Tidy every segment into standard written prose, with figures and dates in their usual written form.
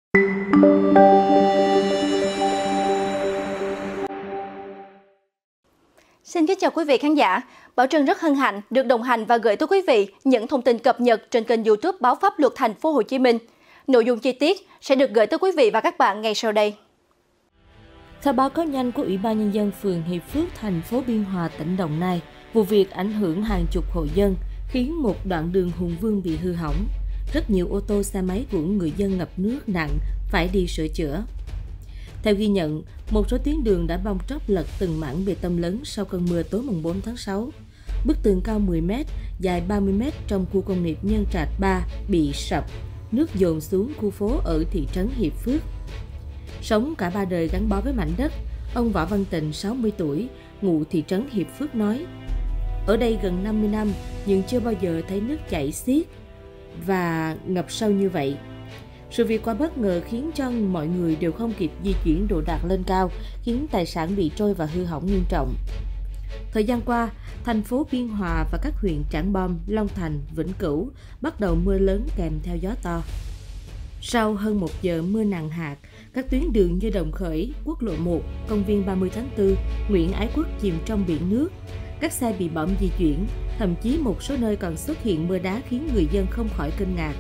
Xin kính chào quý vị khán giả. Bảo Trân rất hân hạnh được đồng hành và gửi tới quý vị những thông tin cập nhật trên kênh YouTube Báo Pháp Luật Thành phố Hồ Chí Minh. Nội dung chi tiết sẽ được gửi tới quý vị và các bạn ngay sau đây. Theo báo cáo nhanh của Ủy ban Nhân dân phường Hiệp Phước, thành phố Biên Hòa, tỉnh Đồng Nai, vụ việc ảnh hưởng hàng chục hộ dân, khiến một đoạn đường Hùng Vương bị hư hỏng. Rất nhiều ô tô xe máy của người dân ngập nước nặng, phải đi sửa chữa. Theo ghi nhận, một số tuyến đường đã bong tróc lật từng mảng bê tông lớn sau cơn mưa tối mùng 4 tháng 6. Bức tường cao 10 m, dài 30 m trong khu công nghiệp Nhân Trạch 3 bị sập, nước dồn xuống khu phố ở thị trấn Hiệp Phước. Sống cả ba đời gắn bó với mảnh đất, ông Võ Văn Tịnh, 60 tuổi, ngụ thị trấn Hiệp Phước nói: "Ở đây gần 50 năm nhưng chưa bao giờ thấy nước chảy xiết và ngập sâu như vậy. Sự việc quá bất ngờ khiến cho mọi người đều không kịp di chuyển đồ đạc lên cao, khiến tài sản bị trôi và hư hỏng nghiêm trọng." Thời gian qua, thành phố Biên Hòa và các huyện Trảng Bom, Long Thành, Vĩnh Cửu bắt đầu mưa lớn kèm theo gió to. Sau hơn 1 giờ mưa nặng hạt, các tuyến đường như Đồng Khởi, Quốc lộ 1, công viên 30 tháng 4, Nguyễn Ái Quốc chìm trong biển nước. Các xe bị bỏng di chuyển, thậm chí một số nơi còn xuất hiện mưa đá khiến người dân không khỏi kinh ngạc.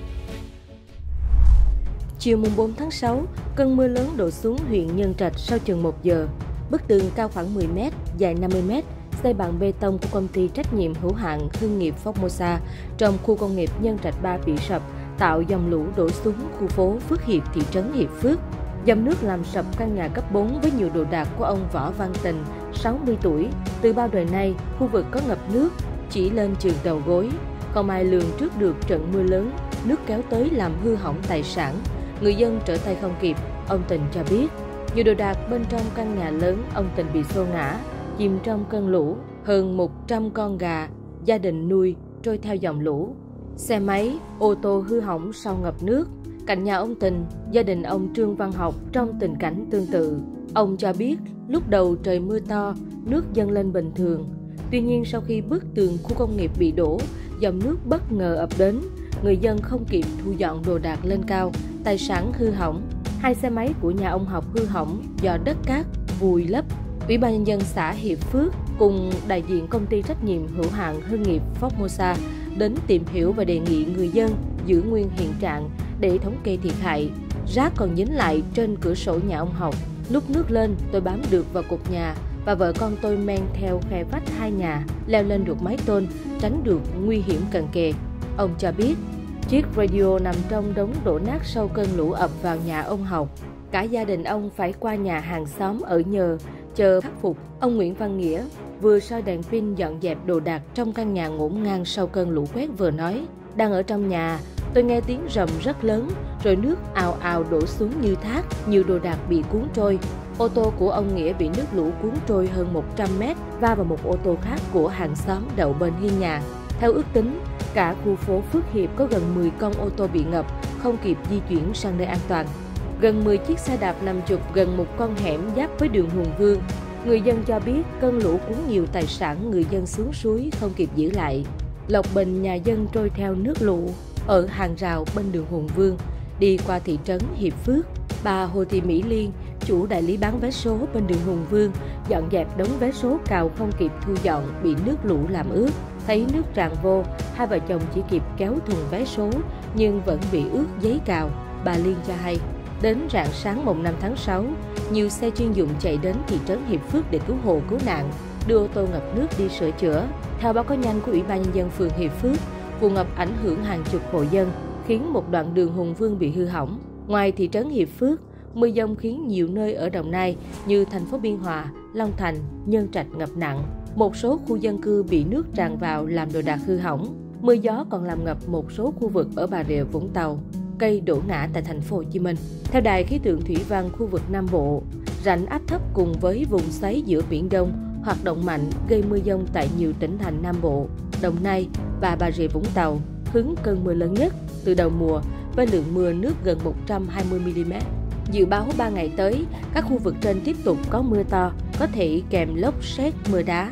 Chiều mùng 4 tháng 6, cơn mưa lớn đổ xuống huyện Nhân Trạch sau chừng 1 giờ. Bức tường cao khoảng 10 m, dài 50 m, xây bằng bê tông của công ty trách nhiệm hữu hạn Hưng nghiệp Formosa trong khu công nghiệp Nhân Trạch 3 bị sập, tạo dòng lũ đổ xuống khu phố Phước Hiệp, thị trấn Hiệp Phước. Dòng nước làm sập căn nhà cấp 4 với nhiều đồ đạc của ông Võ Văn Tịnh, 60 tuổi. Từ bao đời nay, khu vực có ngập nước chỉ lên chừng đầu gối. Không ai lường trước được trận mưa lớn, nước kéo tới làm hư hỏng tài sản. Người dân trở tay không kịp. Ông Tịnh cho biết, nhiều đồ đạc bên trong căn nhà lớn ông Tịnh bị xô ngã, chìm trong cơn lũ. Hơn 100 con gà gia đình nuôi trôi theo dòng lũ. Xe máy, ô tô hư hỏng sau ngập nước. Cạnh nhà ông Tịnh, gia đình ông Trương Văn Học trong tình cảnh tương tự. Ông cho biết, lúc đầu trời mưa to, nước dâng lên bình thường. Tuy nhiên sau khi bức tường khu công nghiệp bị đổ, dòng nước bất ngờ ập đến. Người dân không kịp thu dọn đồ đạc lên cao, tài sản hư hỏng. 2 xe máy của nhà ông Học hư hỏng do đất cát vùi lấp. Ủy ban Nhân dân xã Hiệp Phước cùng đại diện công ty trách nhiệm hữu hạn Hưng nghiệp Formosa đến tìm hiểu và đề nghị người dân giữ nguyên hiện trạng để thống kê thiệt hại. Rác còn dính lại trên cửa sổ nhà ông Học. Lúc nước lên, tôi bám được vào cột nhà và vợ con tôi men theo khe vách 2 nhà, leo lên được mái tôn, tránh được nguy hiểm cận kề. Ông cho biết, chiếc radio nằm trong đống đổ nát sau cơn lũ ập vào nhà ông Học. Cả gia đình ông phải qua nhà hàng xóm ở nhờ, chờ khắc phục. Ông Nguyễn Văn Nghĩa vừa soi đèn pin dọn dẹp đồ đạc trong căn nhà ngổn ngang sau cơn lũ quét vừa nói: "Đang ở trong nhà, tôi nghe tiếng rầm rất lớn, rồi nước ào ào đổ xuống như thác, nhiều đồ đạc bị cuốn trôi. Ô tô của ông Nghĩa bị nước lũ cuốn trôi hơn 100 m, va vào một ô tô khác của hàng xóm đậu bên hiên nhà." Theo ước tính, cả khu phố Phước Hiệp có gần 10 con ô tô bị ngập, không kịp di chuyển sang nơi an toàn. Gần 10 chiếc xe đạp nằm trục gần một con hẻm giáp với đường Hùng Vương. Người dân cho biết cơn lũ cuốn nhiều tài sản người dân xuống suối không kịp giữ lại. Lộc bình nhà dân trôi theo nước lũ ở hàng rào bên đường Hùng Vương, đi qua thị trấn Hiệp Phước. Bà Hồ Thị Mỹ Liên, chủ đại lý bán vé số bên đường Hùng Vương, dọn dẹp đống vé số cào không kịp thu dọn bị nước lũ làm ướt. Thấy nước tràn vô, hai vợ chồng chỉ kịp kéo thùng vé số nhưng vẫn bị ướt giấy cào. Bà Liên cho hay, đến rạng sáng mùng 5 tháng 6, nhiều xe chuyên dụng chạy đến thị trấn Hiệp Phước để cứu hộ cứu nạn, đưa ô tô ngập nước đi sửa chữa. Theo báo cáo nhanh của Ủy ban Nhân dân phường Hiệp Phước, vụ ngập ảnh hưởng hàng chục hộ dân, khiến một đoạn đường Hùng Vương bị hư hỏng. Ngoài thị trấn Hiệp Phước, mưa dông khiến nhiều nơi ở Đồng Nai như thành phố Biên Hòa, Long Thành, Nhân Trạch ngập nặng. Một số khu dân cư bị nước tràn vào làm đồ đạc hư hỏng. Mưa gió còn làm ngập một số khu vực ở Bà Rịa Vũng Tàu, cây đổ ngã tại thành phố Hồ Chí Minh. Theo Đài khí tượng thủy văn khu vực Nam Bộ, rãnh áp thấp cùng với vùng xoáy giữa Biển Đông hoạt động mạnh gây mưa dông tại nhiều tỉnh thành Nam Bộ, Đồng Nai và Bà Rịa Vũng Tàu, hứng cơn mưa lớn nhất từ đầu mùa với lượng mưa nước gần 120 mm. Dự báo 3 ngày tới, các khu vực trên tiếp tục có mưa to, có thể kèm lốc sét, mưa đá.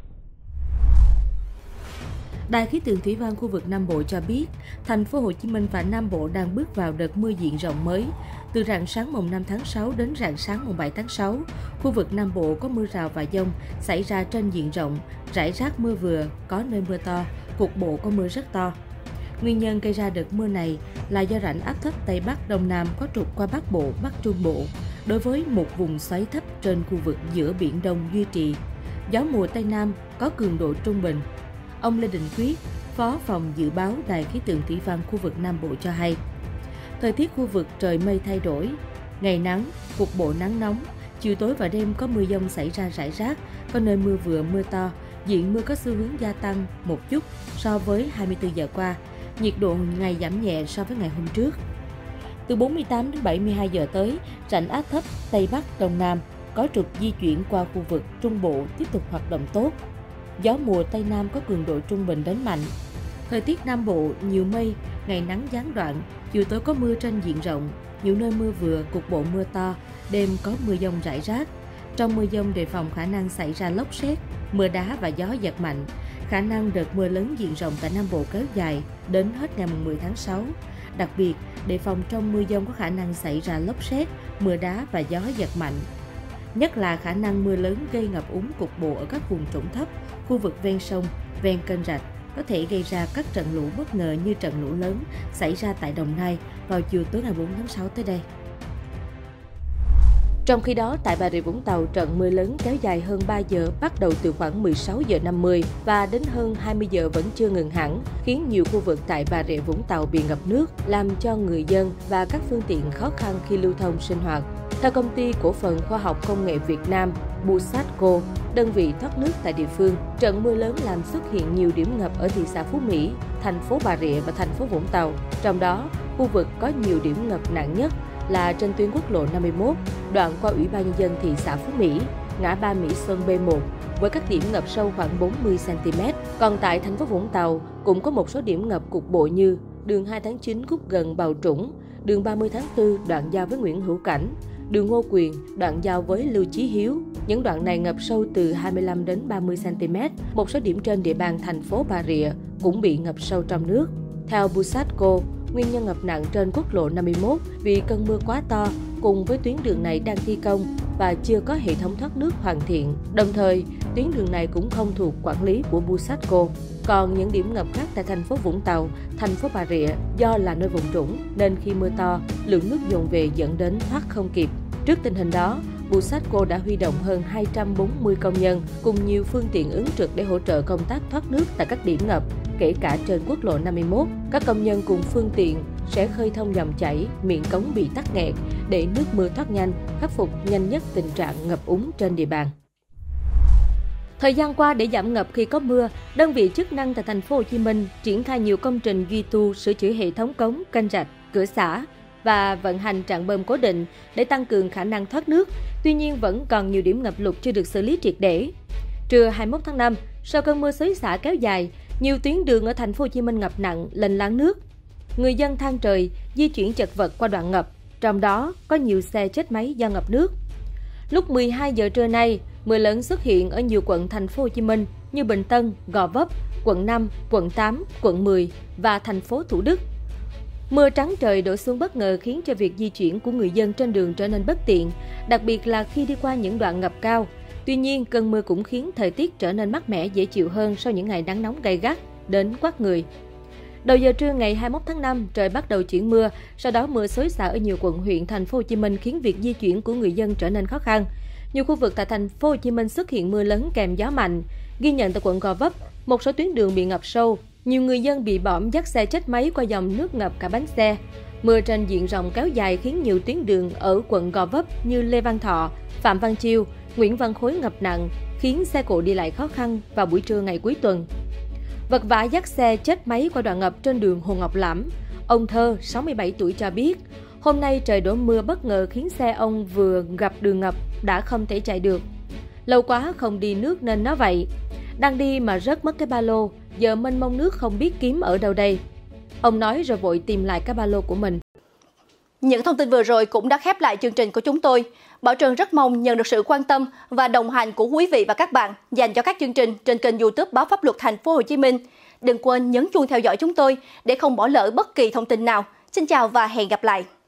Đài khí tượng thủy văn khu vực Nam Bộ cho biết, thành phố Hồ Chí Minh và Nam Bộ đang bước vào đợt mưa diện rộng mới. Từ rạng sáng mùng 5 tháng 6 đến rạng sáng mùng 7 tháng 6, khu vực Nam Bộ có mưa rào và dông xảy ra trên diện rộng, rải rác mưa vừa, có nơi mưa to, cục bộ có mưa rất to. Nguyên nhân gây ra đợt mưa này là do rãnh áp thấp Tây Bắc Đông Nam có trục qua Bắc Bộ, Bắc Trung Bộ, đối với một vùng xoáy thấp trên khu vực giữa Biển Đông duy trì. Gió mùa Tây Nam có cường độ trung bình. Ông Lê Đình Quyết, Phó phòng dự báo Đài khí tượng thủy văn khu vực Nam Bộ cho hay, thời tiết khu vực trời mây thay đổi, ngày nắng, cục bộ nắng nóng, chiều tối và đêm có mưa dông xảy ra rải rác, có nơi mưa vừa mưa to, diện mưa có xu hướng gia tăng một chút so với 24 giờ qua, nhiệt độ ngày giảm nhẹ so với ngày hôm trước. Từ 48 đến 72 giờ tới, rãnh áp thấp Tây Bắc Đông Nam có trục di chuyển qua khu vực Trung Bộ tiếp tục hoạt động tốt. Gió mùa Tây Nam có cường độ trung bình đến mạnh. Thời tiết Nam Bộ nhiều mây, ngày nắng gián đoạn, chiều tối có mưa trên diện rộng, nhiều nơi mưa vừa, cục bộ mưa to, đêm có mưa dông rải rác. Trong mưa dông đề phòng khả năng xảy ra lốc sét, mưa đá và gió giật mạnh. Khả năng đợt mưa lớn diện rộng tại Nam Bộ kéo dài đến hết ngày 10 tháng 6. Đặc biệt, đề phòng trong mưa dông có khả năng xảy ra lốc sét, mưa đá và gió giật mạnh. Nhất là khả năng mưa lớn gây ngập úng cục bộ ở các vùng trũng thấp, khu vực ven sông, ven kênh rạch, có thể gây ra các trận lũ bất ngờ như trận lũ lớn xảy ra tại Đồng Nai vào chiều tối ngày 4 tháng 6 tới đây. Trong khi đó, tại Bà Rịa Vũng Tàu, trận mưa lớn kéo dài hơn 3 giờ bắt đầu từ khoảng 16 giờ 50 và đến hơn 20 giờ vẫn chưa ngừng hẳn, khiến nhiều khu vực tại Bà Rịa Vũng Tàu bị ngập nước, làm cho người dân và các phương tiện khó khăn khi lưu thông sinh hoạt. Theo Công ty Cổ phần Khoa học Công nghệ Việt Nam, Busatco, đơn vị thoát nước tại địa phương, trận mưa lớn làm xuất hiện nhiều điểm ngập ở thị xã Phú Mỹ, thành phố Bà Rịa và thành phố Vũng Tàu. Trong đó, khu vực có nhiều điểm ngập nặng nhất là trên tuyến quốc lộ 51, đoạn qua Ủy ban Nhân dân thị xã Phú Mỹ, ngã ba Mỹ Xuân B1, với các điểm ngập sâu khoảng 40 cm. Còn tại thành phố Vũng Tàu, cũng có một số điểm ngập cục bộ như đường 2 tháng 9 khúc gần Bào Trũng, đường 30 tháng 4 đoạn giao với Nguyễn Hữu Cảnh, đường Ngô Quyền đoạn giao với Lưu Chí Hiếu. Những đoạn này ngập sâu từ 25 đến 30 cm. Một số điểm trên địa bàn thành phố Bà Rịa cũng bị ngập sâu trong nước. Theo Busatco, nguyên nhân ngập nặng trên quốc lộ 51 vì cơn mưa quá to cùng với tuyến đường này đang thi công và chưa có hệ thống thoát nước hoàn thiện. Đồng thời, tuyến đường này cũng không thuộc quản lý của Busatco. Còn những điểm ngập khác tại thành phố Vũng Tàu, thành phố Bà Rịa do là nơi vùng trũng nên khi mưa to, lượng nước dồn về dẫn đến thoát không kịp. Trước tình hình đó, Busatco đã huy động hơn 240 công nhân cùng nhiều phương tiện ứng trực để hỗ trợ công tác thoát nước tại các điểm ngập, kể cả trên quốc lộ 51. Các công nhân cùng phương tiện sẽ khơi thông dòng chảy, miệng cống bị tắc nghẹt để nước mưa thoát nhanh, khắc phục nhanh nhất tình trạng ngập úng trên địa bàn. Thời gian qua, để giảm ngập khi có mưa, đơn vị chức năng tại thành phố Hồ Chí Minh triển khai nhiều công trình duy tu, sửa chữa hệ thống cống, kênh rạch, cửa xả và vận hành trạm bơm cố định để tăng cường khả năng thoát nước. Tuy nhiên, vẫn còn nhiều điểm ngập lụt chưa được xử lý triệt để. Trưa 21 tháng 5, sau cơn mưa xối xả kéo dài, nhiều tuyến đường ở thành phố Hồ Chí Minh ngập nặng, lênh láng nước. Người dân than trời di chuyển chật vật qua đoạn ngập, trong đó có nhiều xe chết máy do ngập nước. Lúc 12 giờ trưa nay, mưa lớn xuất hiện ở nhiều quận thành phố Hồ Chí Minh như Bình Tân, Gò Vấp, quận 5, quận 8, quận 10 và thành phố Thủ Đức. Mưa trắng trời đổ xuống bất ngờ khiến cho việc di chuyển của người dân trên đường trở nên bất tiện, đặc biệt là khi đi qua những đoạn ngập cao. Tuy nhiên, cơn mưa cũng khiến thời tiết trở nên mát mẻ dễ chịu hơn sau những ngày nắng nóng gay gắt đến quát người. Đầu giờ trưa ngày 21 tháng 5, trời bắt đầu chuyển mưa, sau đó mưa xối xả ở nhiều quận huyện thành phố Hồ Chí Minh khiến việc di chuyển của người dân trở nên khó khăn. Nhiều khu vực tại thành phố Hồ Chí Minh xuất hiện mưa lớn kèm gió mạnh. Ghi nhận tại quận Gò Vấp, một số tuyến đường bị ngập sâu, nhiều người dân bị bõm dắt xe chết máy qua dòng nước ngập cả bánh xe. Mưa trên diện rộng kéo dài khiến nhiều tuyến đường ở quận Gò Vấp như Lê Văn Thọ, Phạm Văn Chiêu, Nguyễn Văn Khối ngập nặng, khiến xe cộ đi lại khó khăn vào buổi trưa ngày cuối tuần. Vật vã dắt xe chết máy qua đoạn ngập trên đường Hồ Ngọc Lãm. Ông Thơ, 67 tuổi cho biết, hôm nay trời đổ mưa bất ngờ khiến xe ông vừa gặp đường ngập đã không thể chạy được. Lâu quá không đi nước nên nó vậy. Đang đi mà rớt mất cái ba lô, giờ mênh mông nước không biết kiếm ở đâu đây. Ông nói rồi vội tìm lại cái ba lô của mình. Những thông tin vừa rồi cũng đã khép lại chương trình của chúng tôi. Bảo Trân rất mong nhận được sự quan tâm và đồng hành của quý vị và các bạn dành cho các chương trình trên kênh YouTube Báo Pháp Luật Thành phố Hồ Chí Minh. Đừng quên nhấn chuông theo dõi chúng tôi để không bỏ lỡ bất kỳ thông tin nào. Xin chào và hẹn gặp lại.